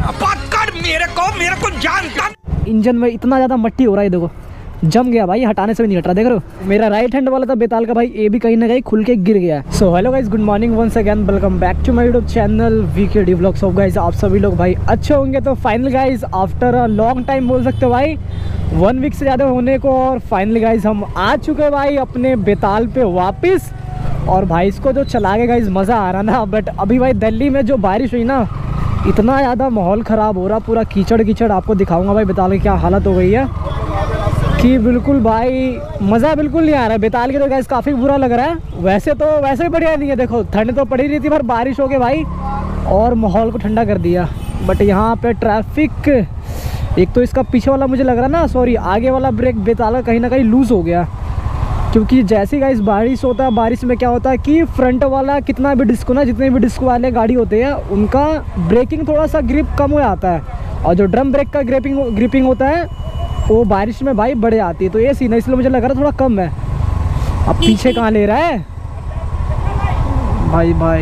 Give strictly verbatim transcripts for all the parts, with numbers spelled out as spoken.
पकड़ मेरे को मेरे को जानता। इंजन में इतना ज़्यादा मट्टी हो रहा है, देखो जम गया भाई, हटाने से भी नहीं हट रहा। देख रहे हो मेरा राइट हैंड वाला था बेताल का भाई, ये भी कहीं ना कहीं खुल के गिर गया। So hello guys, good morning once again, welcome back to my YouTube channel VK D vlogs. ऑफ गाइस आप सभी लोग भाई अच्छे होंगे। तो final guys after a long time बोल सकते हो भाई, वन वीक से ज़्यादा होने को, और फाइनली गाइस हम आ चुके हैं भाई अपने बेताल पे वापस। और भाई इसको जो चला के गाइस मज़ा आ रहा ना, बट अभी भाई दिल्ली में जो बारिश हुई ना, इतना ज़्यादा माहौल ख़राब हो रहा, पूरा कीचड़ कीचड़। आपको दिखाऊंगा भाई बेताल की क्या हालत हो गई है कि बिल्कुल भाई मज़ा बिल्कुल नहीं आ रहा है। बेताल के तो गाइस काफ़ी बुरा लग रहा है। वैसे तो वैसे ही बढ़िया नहीं है, देखो ठंड तो पड़ी रही थी, पर बारिश हो गई भाई और माहौल को ठंडा कर दिया। बट यहाँ पे ट्रैफिक, एक तो इसका पीछे वाला मुझे लग रहा ना, सॉरी आगे वाला ब्रेक बेताल का कहीं ना कहीं लूज़ हो गया, क्योंकि जैसे गाइस बारिश होता है, बारिश में क्या होता है कि फ्रंट वाला कितना भी डिस्को ना, जितने भी डिस्को वाले गाड़ी होते हैं उनका ब्रेकिंग थोड़ा सा ग्रिप कम हो जाता है, और जो ड्रम ब्रेक का ग्रिपिंग ग्रिपिंग होता है वो बारिश में भाई बढ़े आती है। तो ये सीन है, इसलिए मुझे लग रहा है थोड़ा कम है। अब पीछे कहाँ ले रहा है भाई भाई,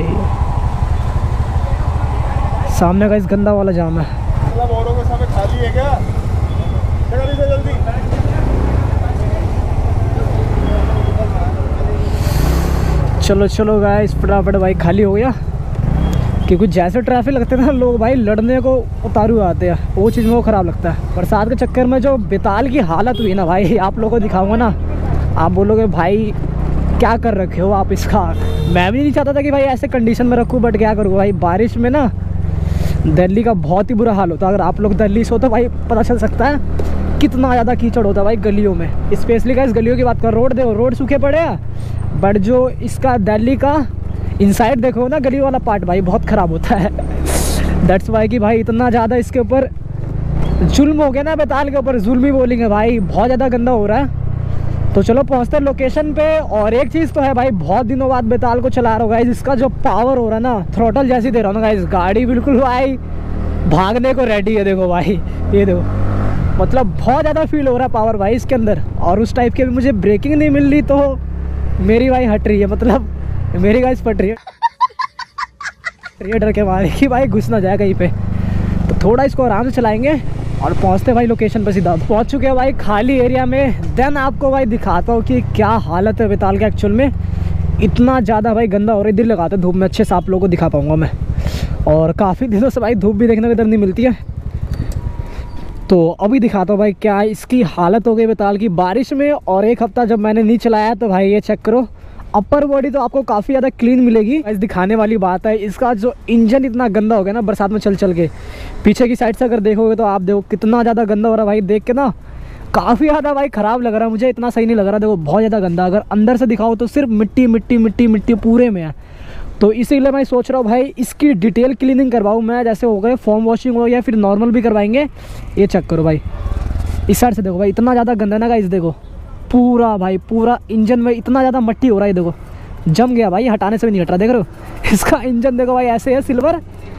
सामने का इस गंदा वाला जाम है। औरों के सामने खाली है क्या? जल्दी चलो चलो गाइस फटाफट भाई, खाली हो गया। क्योंकि जैसे ट्रैफिक लगते हैं ना, लोग भाई लड़ने को उतारू आते हैं, वो चीज़ में वो ख़राब लगता है। बरसात के चक्कर में जो बेताल की हालत हुई ना भाई, आप लोगों को दिखाऊंगा ना, आप बोलोगे भाई क्या कर रखे हो आप इसका। मैं भी नहीं चाहता था कि भाई ऐसे कंडीशन में रखूँ, बट क्या करूँ भाई, बारिश में ना दिल्ली का बहुत ही बुरा हाल होता है। अगर आप लोग दिल्ली से हो तो भाई पता चल सकता है कितना ज़्यादा कीचड़ होता है भाई गलियों में। स्पेशली गाइस गलियों की बात कर, रोड देखो, रोड सूखे पड़े हैं, बट जो इसका दिल्ली का इनसाइड देखो ना, गली वाला पार्ट भाई बहुत ख़राब होता है। दैट्स वाई कि भाई इतना ज़्यादा इसके ऊपर जुल्म हो गया ना, बेताल के ऊपर जुल्म ही बोलेंगे भाई, बहुत ज़्यादा गंदा हो रहा है। तो चलो पहुँचते हैं लोकेशन पे। और एक चीज़ तो है भाई, बहुत दिनों बाद बेताल को चला रहा हूँ गाइस, इसका जो पावर हो रहा है ना, थ्रोटल जैसी दे रहा हूँ ना गाइस, गाड़ी बिल्कुल भाई भागने को रेडी है। देखो भाई ये देखो, मतलब बहुत ज़्यादा फील हो रहा है पावर भाई इसके अंदर। और उस टाइप की अभी मुझे ब्रेकिंग नहीं मिल रही, तो मेरी भाई हट रही है, मतलब मेरी गाइस फट रही है डर के मारे कि भाई घुस ना जाए कहीं पे। तो थोड़ा इसको आराम से चलाएंगे और पहुंचते भाई लोकेशन पे सीधा। पहुंच चुके हैं भाई खाली एरिया में। देन आपको भाई दिखाता हूँ कि क्या हालत है बेताल के एक्चुअल में। इतना ज़्यादा भाई गंदा हो रहा है, दिल लगाता है धूप में, अच्छे से आप लोगों को दिखा पाऊँगा मैं। और काफ़ी दिनों से भाई धूप भी देखने को इधर नहीं मिलती है, तो अभी दिखाता हूँ भाई क्या इसकी हालत हो गई बेताल की बारिश में। और एक हफ्ता जब मैंने नहीं चलाया तो भाई ये चेक करो, अपर बॉडी तो आपको काफ़ी ज़्यादा क्लीन मिलेगी। इस दिखाने वाली बात है, इसका जो इंजन इतना गंदा हो गया ना बरसात में चल चल के। पीछे की साइड से अगर देखोगे तो आप देखो कितना ज़्यादा गंदा हो रहा है भाई, देख के ना काफ़ी ज़्यादा भाई ख़राब लग रहा है मुझे, इतना सही नहीं लग रहा। देखो बहुत ज़्यादा गंदा, अगर अंदर से दिखाओ तो सिर्फ मिट्टी मिट्टी मिट्टी मिट्टी पूरे में है। तो इसीलिए मैं सोच रहा हूँ भाई इसकी डिटेल क्लीनिंग करवाऊँ मैं, जैसे हो गए फॉर्म वॉशिंग हो या फिर नॉर्मल भी करवाएंगे। ये चेक करो भाई, इस साइड से देखो भाई, इतना ज़्यादा गंदा ना गाइस, देखो पूरा भाई पूरा इंजन में इतना ज़्यादा मट्टी हो रहा है, देखो जम गया भाई, हटाने से भी नहीं हट रहा। देख रहे हो इसका इंजन देखो भाई, ऐसे है सिल्वर।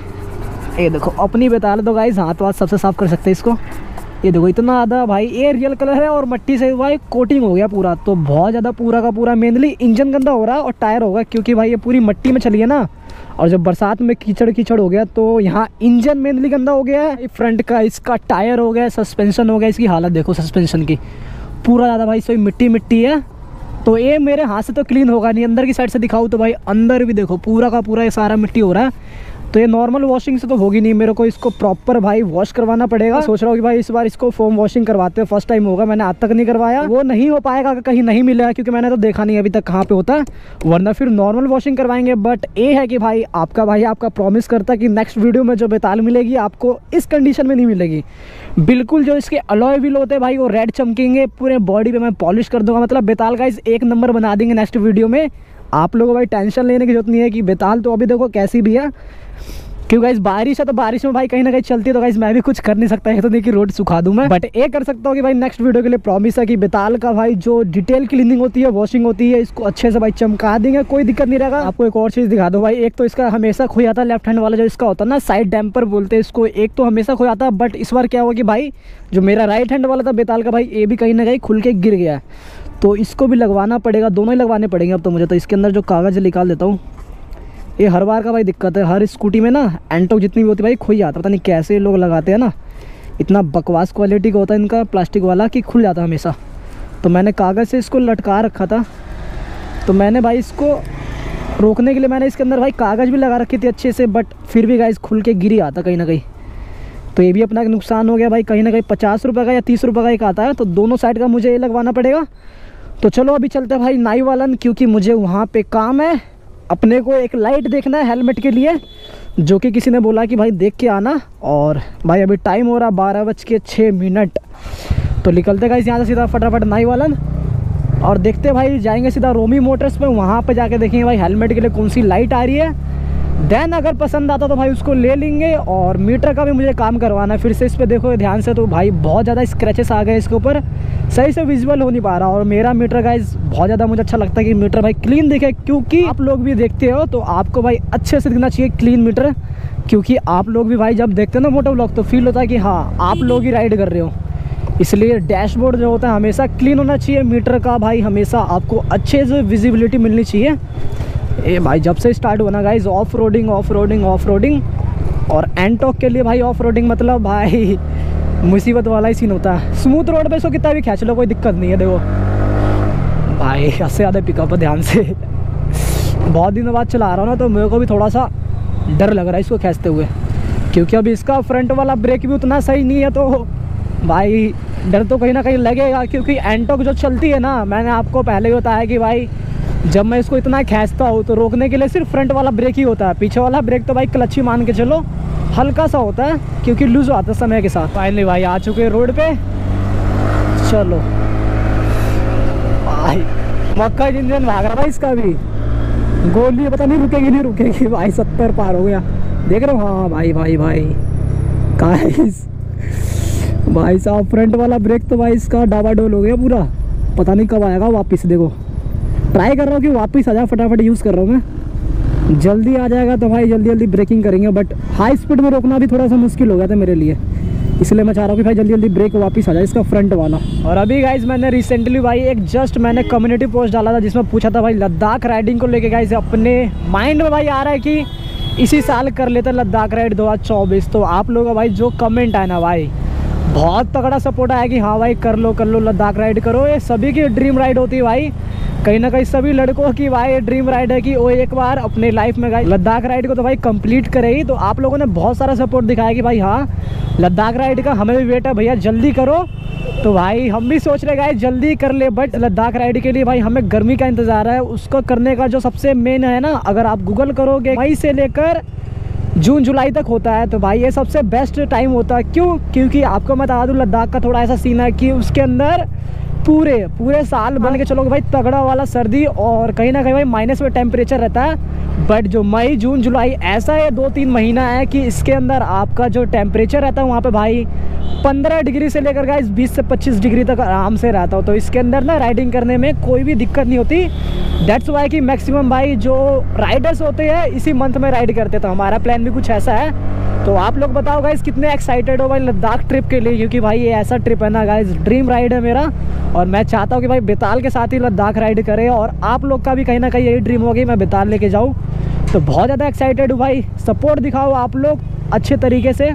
ये देखो अपनी बेताल तो गाइस हाथ वाथ सबसे साफ कर सकते हैं इसको। ये देखो इतना ज़्यादा भाई, ये रियल कलर है और मट्टी से भाई कोटिंग हो गया पूरा। तो बहुत ज़्यादा पूरा का पूरा मेनली इंजन गंदा हो रहा है और टायर होगा, क्योंकि भाई ये पूरी मट्टी में चली है ना, और जब बरसात में कीचड़ कीचड़ हो गया तो यहाँ इंजन मेनली गंदा हो गया है। फ्रंट का इसका टायर हो गया, सस्पेंशन हो गया, इसकी हालत देखो सस्पेंशन की, पूरा ज़्यादा भाई इसमें मिट्टी मिट्टी है। तो ये मेरे हाथ से तो क्लीन होगा नहीं, अंदर की साइड से दिखाऊँ तो भाई अंदर भी देखो पूरा का पूरा ये सारा मिट्टी हो रहा है। तो ये नॉर्मल वॉशिंग से तो होगी नहीं, मेरे को इसको प्रॉपर भाई वॉश करवाना पड़ेगा। सोच रहा हूँ कि भाई इस बार इसको फोम वॉशिंग करवाते हैं, फर्स्ट टाइम होगा, मैंने आज तक नहीं करवाया। वो नहीं हो पाएगा, कहीं नहीं मिलेगा, क्योंकि मैंने तो देखा नहीं अभी तक कहाँ पे होता है, वरना फिर नॉर्मल वॉशिंग करवाएंगे। बट ये है कि भाई आपका भाई आपका प्रॉमिस करता है कि नेक्स्ट वीडियो में जो बेताल मिलेगी आपको इस कंडीशन में नहीं मिलेगी बिल्कुल। जो इसके अलॉय व्हील होते हैं भाई वो रेड चमकेंगे, पूरे बॉडी पे मैं पॉलिश कर दूंगा, मतलब बेताल का इस एक नंबर बना देंगे नेक्स्ट वीडियो में। आप लोगों को भाई टेंशन लेने की जरूरत नहीं है कि बेताल तो अभी देखो कैसी भी है, क्योंकि गाइस बारिश है तो बारिश में भाई कहीं ना कहीं चलती है, तो गाइस मैं भी कुछ कर नहीं सकता है, तो नहीं कि रोड सुखा दूं मैं, बट ये कर सकता हूँ कि भाई नेक्स्ट वीडियो के लिए प्रॉमिस है कि बेताल का भाई जो डिटेल क्लीनिंग होती है, वॉशिंग होती है, इसको अच्छे से भाई चमका देंगे, कोई दिक्कत नहीं रहेगा। आपको एक और चीज़ दिखा दो भाई, एक तो इसका हमेशा खो जाता है लेफ्ट हैंड वाला जो इसका होता है ना, साइड डैम्पर बोलते हैं इसको, एक तो हमेशा खो जाता है। बट इस बार क्या हुआ कि भाई जो मेरा राइट हैंड वाला था बेताल का भाई, ये भी कहीं ना कहीं खुल के गिर गया है, तो इसको भी लगवाना पड़ेगा, दोनों ही लगवाने पड़ेंगे अब तो मुझे। तो इसके अंदर जो कागज़ निकाल देता हूँ, ये हर बार का भाई दिक्कत है, हर स्कूटी में ना एंटोक जितनी भी होती है भाई खुल जाता है। पता नहीं कैसे ये लोग लगाते हैं ना, इतना बकवास क्वालिटी का होता है इनका प्लास्टिक वाला कि खुल जाता है हमेशा। तो मैंने कागज़ से इसको लटका रखा था, तो मैंने भाई इसको रोकने के लिए मैंने इसके अंदर भाई कागज़ भी लगा रखी थी अच्छे से, बट फिर भी गाइस खुल के गिर ही आता कहीं ना कहीं। तो ये भी अपना नुकसान हो गया भाई। कहीं ना कहीं पचास रुपये का या तीस रुपये का एक आता है, तो दोनों साइड का मुझे ये लगवाना पड़ेगा। तो चलो अभी चलते हैं भाई नाई वालन, क्योंकि मुझे वहाँ पे काम है। अपने को एक लाइट देखना है हेलमेट के लिए, जो कि किसी ने बोला कि भाई देख के आना। और भाई अभी टाइम हो रहा बारह बज के छः मिनट। तो निकलते गाइस यहाँ से सीधा फटाफट नाई वालन, और देखते भाई जाएंगे सीधा रोमी मोटर्स पे। वहाँ पे जाके देखेंगे भाई हेलमेट के लिए कौन सी लाइट आ रही है। देन अगर पसंद आता तो भाई उसको ले लेंगे। और मीटर का भी मुझे काम करवाना है फिर से, इस पर देखो ध्यान से। तो भाई बहुत ज़्यादा स्क्रैचेस आ गए इसके ऊपर, सही से विजुअल हो नहीं पा रहा। और मेरा मीटर गाइस बहुत ज़्यादा मुझे अच्छा लगता है कि मीटर भाई क्लीन दिखे, क्योंकि आप लोग भी देखते हो तो आपको भाई अच्छे से दिखना चाहिए क्लीन मीटर। क्योंकि आप लोग भी भाई जब देखते हो ना मोटो व्लॉग, तो फील होता है कि हाँ आप लोग ही राइड कर रहे हो। इसलिए डैशबोर्ड जो होता है हमेशा क्लीन होना चाहिए। मीटर का भाई हमेशा आपको अच्छे से विजिबिलिटी मिलनी चाहिए। ए भाई जब से स्टार्ट हुआ ना guys off roading off roading off roading, और एंटॉक के लिए भाई ऑफ रोडिंग मतलब भाई मुसीबत वाला ही सीन होता है। स्मूथ रोड पे इसको कितना भी खींच लो कोई दिक्कत नहीं है। देखो भाई इससे ज़्यादा पिकअप है, ध्यान से। बहुत दिनों बाद चला रहा हूँ ना, तो मेरे को भी थोड़ा सा डर लग रहा है इसको खींचते हुए, क्योंकि अभी इसका फ्रंट वाला ब्रेक भी उतना सही नहीं है। तो भाई डर तो कहीं ना कहीं लगेगा, क्योंकि एंटॉक जो चलती है ना, मैंने आपको पहले ही बताया कि भाई जब मैं इसको इतना खींचता हूँ तो रोकने के लिए सिर्फ फ्रंट वाला ब्रेक ही होता है। पीछे वाला ब्रेक तो भाई क्लच ही मान के चलो हल्का सा होता है, क्योंकि लूज आता है समय के साथ। फाइनली भाई आ चुके हैं रोड पे। चलो भाई मक्का इंजन भाग रहा भाई इसका भी, गोली पता नहीं रुकेगी नहीं रुकेगी। भाई सत्तर पार हो गया, देख रहे हो। हाँ भाई भाई भाई गाइस भाई साहब फ्रंट वाला ब्रेक तो भाई इसका डावाडोल हो गया पूरा, पता नहीं कब आएगा वापस। देखो ट्राई कर रहा हूँ कि वापस आ जाए, फटाफट यूज़ कर रहा हूँ मैं। जल्दी आ जाएगा तो भाई जल्दी जल्दी ब्रेकिंग करेंगे, बट हाई स्पीड में रोकना भी थोड़ा सा मुश्किल हो गया था मेरे लिए। इसलिए मैं चाह रहा हूँ कि भाई जल्दी जल्दी ब्रेक वापस आ जाए इसका फ्रंट वाला। और अभी गाइज मैंने रिसेंटली भाई एक जस्ट मैंने कम्युनिटी पोस्ट डाला था, जिसमें पूछा था भाई लद्दाख राइडिंग को लेके। गाइज अपने माइंड में भाई आ रहा है कि इसी साल कर लेते लद्दाख राइड दो हज़ार चौबीस। तो आप लोग भाई जो कमेंट आए ना भाई, बहुत तगड़ा सपोर्ट आया कि हाँ भाई कर लो कर लो लद्दाख राइड करो। ये सभी की ड्रीम राइड होती है भाई, कहीं ना कहीं सभी लड़कों की भाई ड्रीम राइड है कि वो एक बार अपने लाइफ में गाइस लद्दाख राइड को तो भाई कंप्लीट करे ही। तो आप लोगों ने बहुत सारा सपोर्ट दिखाया कि भाई हाँ लद्दाख राइड का हमें भी वेट है भैया, जल्दी करो। तो भाई हम भी सोच रहे गाइस जल्दी कर ले, बट लद्दाख राइड के लिए भाई हमें गर्मी का इंतज़ार है। उसको करने का जो सबसे मेन है ना, अगर आप गूगल करोगे मई से लेकर जून जुलाई तक होता है, तो भाई ये सबसे बेस्ट टाइम होता है। क्यों? क्योंकि आपको मैं बता दूँ लद्दाख का थोड़ा ऐसा सीन है कि उसके अंदर पूरे पूरे साल बन के चलोगे भाई तगड़ा वाला सर्दी, और कहीं ना कहीं भाई माइनस में टेम्परेचर रहता है। बट जो मई जून जुलाई ऐसा है दो तीन महीना है कि इसके अंदर आपका जो टेम्परेचर रहता है वहाँ पे भाई पंद्रह डिग्री से लेकर गाइस बीस से पच्चीस डिग्री तक आराम से रहता हो। तो इसके अंदर ना राइडिंग करने में कोई भी दिक्कत नहीं होती। दैट्स वाई कि मैक्सिमम भाई जो राइडर्स होते हैं इसी मंथ में राइड करते, तो हमारा प्लान भी कुछ ऐसा है। तो आप लोग बताओ गाइस कितने एक्साइटेड हो भाई लद्दाख ट्रिप के लिए, क्योंकि भाई ये ऐसा ट्रिप है ना गाइस ड्रीम राइड है मेरा, और मैं चाहता हूँ कि भाई बेताल के साथ ही लद्दाख राइड करे। और आप लोग का भी कहीं ना कहीं यही ड्रीम होगी मैं बेताल लेके जाऊँ। तो बहुत ज़्यादा एक्साइटेड हूँ भाई, सपोर्ट दिखाओ आप लोग अच्छे तरीके से।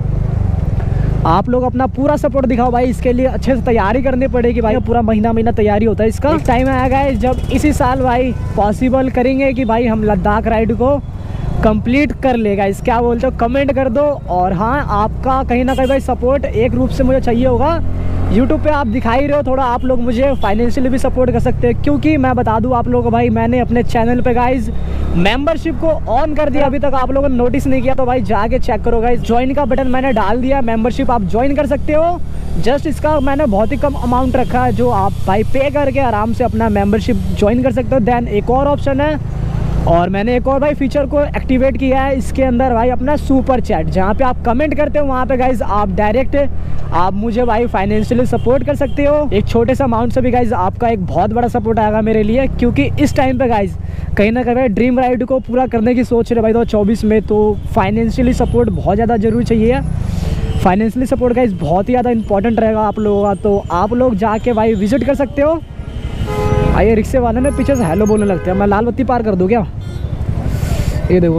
आप लोग अपना पूरा सपोर्ट दिखाओ भाई, इसके लिए अच्छे से तैयारी करनी पड़ेगी भाई। पूरा महीना महीना तैयारी होता है इसका। टाइम आएगा है जब इसी साल भाई पॉसिबल करेंगे कि भाई हम लद्दाख राइड को कंप्लीट कर लेगा। इस क्या बोलते हो कमेंट कर दो। और हाँ आपका कहीं ना कहीं भाई सपोर्ट एक रूप से मुझे चाहिए होगा। यूट्यूब पे आप दिखा ही रहे हो, थोड़ा आप लोग मुझे फाइनेंशियली भी सपोर्ट कर सकते हैं, क्योंकि मैं बता दूं आप लोगों को भाई मैंने अपने चैनल पे गाइज मेंबरशिप को ऑन कर दिया। अभी तक आप लोगों ने नोटिस नहीं किया तो भाई जाके चेक करो गाइज, ज्वाइन का बटन मैंने डाल दिया। मेंबरशिप आप ज्वाइन कर सकते हो। जस्ट इसका मैंने बहुत ही कम अमाउंट रखा है, जो आप भाई पे करके आराम से अपना मेंबरशिप ज्वाइन कर सकते हो। देन एक और ऑप्शन है, और मैंने एक और भाई फीचर को एक्टिवेट किया है इसके अंदर भाई अपना सुपर चैट, जहाँ पे आप कमेंट करते हो वहाँ पे गाइज आप डायरेक्ट आप मुझे भाई फाइनेंशियली सपोर्ट कर सकते हो। एक छोटे से अमाउंट से भी गाइज आपका एक बहुत बड़ा सपोर्ट आएगा मेरे लिए, क्योंकि इस टाइम पे गाइज कहीं ना कहीं ड्रीम राइड को पूरा करने की सोच रहे भाई दो चौबीस में, तो फाइनेंशियली सपोर्ट बहुत ज़्यादा जरूरी चाहिए। फाइनेंशियली सपोर्ट गाइज बहुत ही ज़्यादा इंपॉर्टेंट रहेगा आप लोगों का। तो आप लोग जाके भाई विजिट कर सकते हो। आइए रिक्शे वाले ने पीछे से हेलो बोलने लगते हैं, मैं लाल बत्ती पार कर दूँ क्या? ये देखो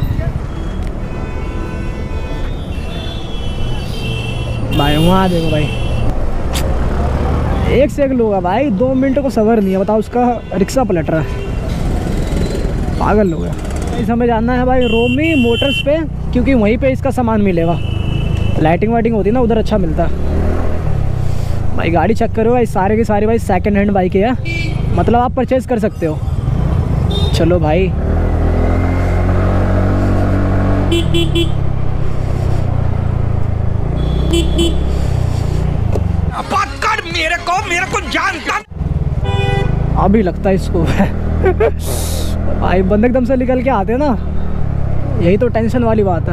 भाई, वहाँ देखो भाई, एक से एक लोग है भाई, दो मिनट को सबर नहीं है। बताओ, उसका रिक्शा पलट रहा है, पागल लोग है। इस हमें जानना है भाई रोमी मोटर्स पे, क्योंकि वहीं पे इसका सामान मिलेगा। लाइटिंग वाइटिंग होती है ना उधर, अच्छा मिलता है भाई। गाड़ी चेक करो भाई, सारे की सारी भाई सेकंड हैंड बाइक है, मतलब आप परचेज कर सकते हो। चलो भाई, बात कर मेरे को मेरे को जानता अभी लगता है इसको भाई, बंदे एकदम से निकल के आते हैं ना, यही तो टेंशन वाली बात है।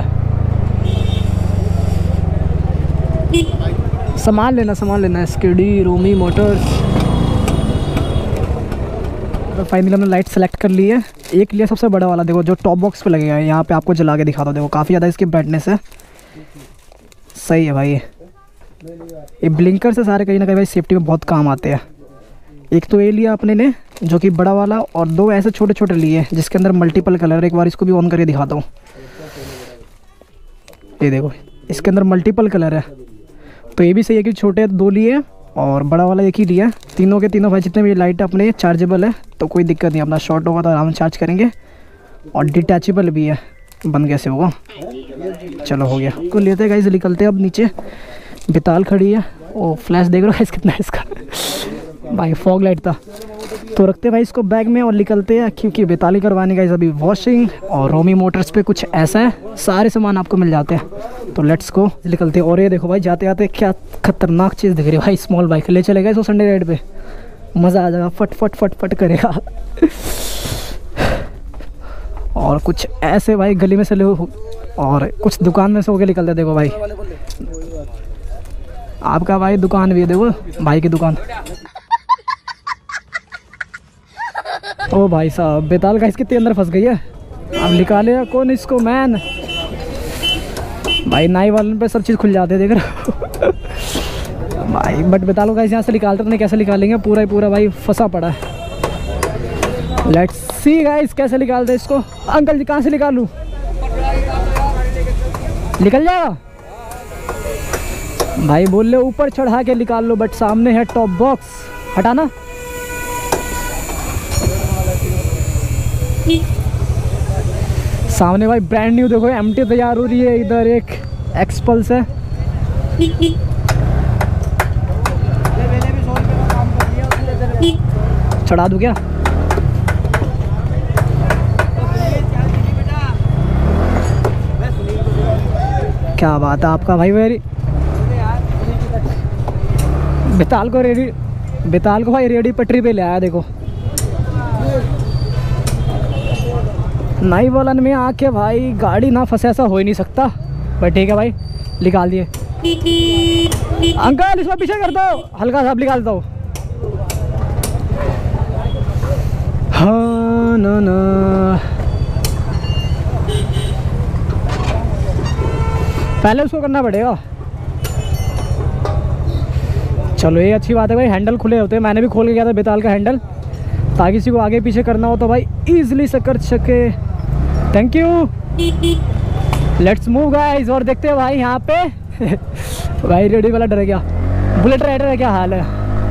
सामान लेना सामान लेना है, स्कूडी रोमी मोटर्स। तो फाइनली हमने लाइट सेलेक्ट कर ली है। एक लिया सबसे बड़ा वाला, देखो जो टॉप बॉक्स पे लगेगा, यहाँ पे आपको जला के दिखा दो। देखो काफ़ी ज़्यादा इसकी ब्राइटनेस है, सही है भाई। ये ब्लिंकर से सारे कहीं ना कहीं भाई सेफ्टी में बहुत काम आते हैं। एक तो ये लिया अपने ने जो कि बड़ा वाला, और दो ऐसे छोटे छोटे लिए जिसके अंदर मल्टीपल कलर। एक बार इसको भी ऑन करके दिखाता हूँ, ये देखो इसके अंदर मल्टीपल कलर है। तो ये भी सही है कि छोटे दो लिए और बड़ा वाला एक ही लिया। तीनों के तीनों भाई जितने भी लाइट अपने चार्जेबल है, तो कोई दिक्कत नहीं, अपना शॉर्ट होगा तो आराम से चार्ज करेंगे। और डिटैचेबल भी है, बंद कैसे होगा। चलो हो गया, को लेते हैं गाइस, निकलते हैं अब नीचे। बेताल खड़ी है, ओ फ्लैश देख रहे हो गाइस कितना है इसका भाई, फॉग लाइट था। तो रखते हैं भाई इसको बैग में और निकलते हैं, क्योंकि बेताली करवाने गाइस अभी वॉशिंग। और रोमी मोटर्स पे कुछ ऐसा है, सारे सामान आपको मिल जाते हैं। तो लेट्स गो, निकलते हैं। और ये देखो भाई, जाते जाते क्या खतरनाक चीज़ दिख रही है भाई, स्मॉल बाइक। ले चले गए इसको संडे राइड पे, मज़ा आ जाएगा, फट फट फट फट करेगा और कुछ ऐसे भाई गली में से ले, और कुछ दुकान में से होके निकलते। देखो भाई, आपका भाई दुकान भी है, देखो भाई की दुकान। ओ भाई साहब, बेताल का इसके अंदर फंस गई है। अब निकाले कौन इसको, मैन भाई। नाई वाले पे सब चीज़ खुल जाते हैं, देख रहे हो भाई। बट बेताल का यहाँ से निकालते नहीं, कैसे निकालेंगे, पूरा ही पूरा भाई फंसा पड़ा है। लेट्स सी गाइस कैसे निकालते हैं इसको। अंकल जी कहाँ से निकालूं, निकल जाएगा भाई। बोल ले ऊपर चढ़ा के निकाल लो, बट सामने है टॉप बॉक्स, हटाना। सामने भाई ब्रांड न्यू देखो एमटी तैयार हो रही है। इधर एक एक्सपल्स है, चढ़ा दूं क्या? क्या बात है आपका भाई। वेरी बेताल को रेडी, बेताल को भाई रेडी पटरी पे ले आया। देखो नाई वालन में आके भाई गाड़ी ना फंसे, ऐसा हो ही नहीं सकता। पर ठीक है भाई, निकाल दिए। अंकल इसको पीछे कर दो, हल्का सा निकाल दो। हाँ ना ना, पहले उसको करना पड़ेगा। चलो ये अच्छी बात है भाई, हैंडल खुले होते हैं। मैंने भी खोल के गया था बेताल का हैंडल, ताकि किसी को आगे पीछे करना हो तो भाई इजीली से कर सके। Thank you, let's move guys. और देखते हैं भाई यहाँ पे भाई रेडी वाला डर गया। बुलेट राइडर है, क्या हाल है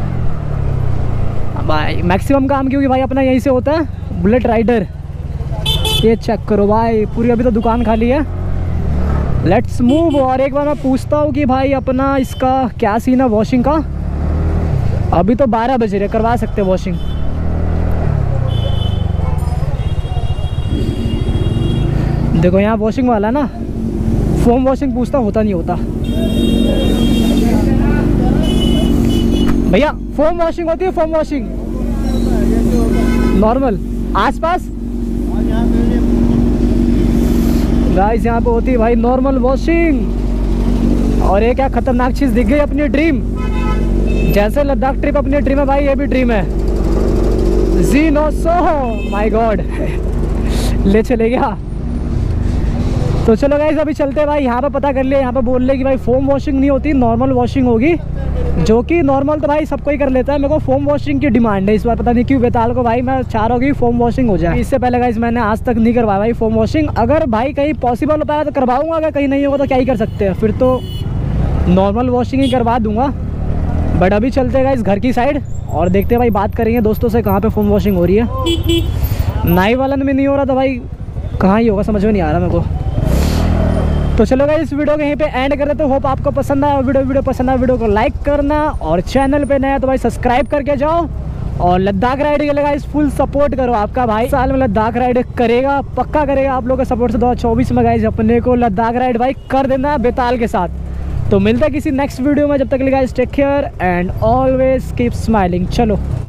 भाई। मैक्सिमम काम क्योंकि भाई अपना यहीं से होता है, बुलेट राइडर। ये चेक करो भाई, पूरी अभी तो दुकान खाली है। Let's move. और एक बार मैं पूछता हूँ कि भाई अपना इसका क्या सीन है वॉशिंग का। अभी तो बारह बज रहे, करवा सकते हैं वॉशिंग। देखो यहाँ वॉशिंग वाला ना, फोम वॉशिंग पूछता होता नहीं होता भैया। फोम वॉशिंग होती है, फोम वॉशिंग नॉर्मल आसपास गाइस यहाँ पे होती है भाई नॉर्मल वॉशिंग। और ये क्या खतरनाक चीज़ दिख गई, अपनी ड्रीम। जैसे लद्दाख ट्रिप अपनी ड्रीम है भाई, ये भी ड्रीम है। जी नो सो माय गॉड ले चले गया। तो चलो गाइस अभी चलते हैं भाई। यहाँ पे पता कर लिया, यहाँ पे बोल रहे कि भाई फोम वॉशिंग नहीं होती, नॉर्मल वॉशिंग होगी, जो कि नॉर्मल तो भाई सबको ही कर लेता है। मेरे को फोम वॉशिंग की डिमांड है इस बार, पता नहीं क्यों बेताल को भाई मैं चाह रहा हूँ कि फोम वॉशिंग हो जाए। इससे पहले गाइस मैंने आज तक नहीं करवाया भाई फोम वॉशिंग। अगर भाई कहीं पॉसिबल हो पाया तो करवाऊँगा, अगर कहीं नहीं होगा तो क्या ही कर सकते हैं, फिर तो नॉर्मल वॉशिंग ही करवा दूँगा। बट अभी चलते हैं गाइस घर की साइड और देखते हैं भाई, बात करेंगे दोस्तों से कहाँ पे फोम वॉशिंग हो रही है। नाई वालन में नहीं हो रहा था भाई, कहाँ ही होगा समझ में नहीं आ रहा मेरे को। तो चलो गाइस इस वीडियो को यहीं पे एंड कर देते हैं। होप आपको पसंद आया वीडियो वीडियो पसंद आया वीडियो को लाइक करना, और चैनल पे नया तो भाई सब्सक्राइब करके जाओ। और लद्दाख राइड के लिए गाइस फुल सपोर्ट करो, आपका भाई साल में लद्दाख राइड करेगा, पक्का करेगा। आप लोगों के सपोर्ट से दो हज़ार चौबीस में गाइस अपने को लद्दाख राइड भाई कर देना है बेताल के साथ। तो मिलते हैं किसी नेक्स्ट वीडियो में, जब तक के लिए guys take care and always keep smiling. चलो।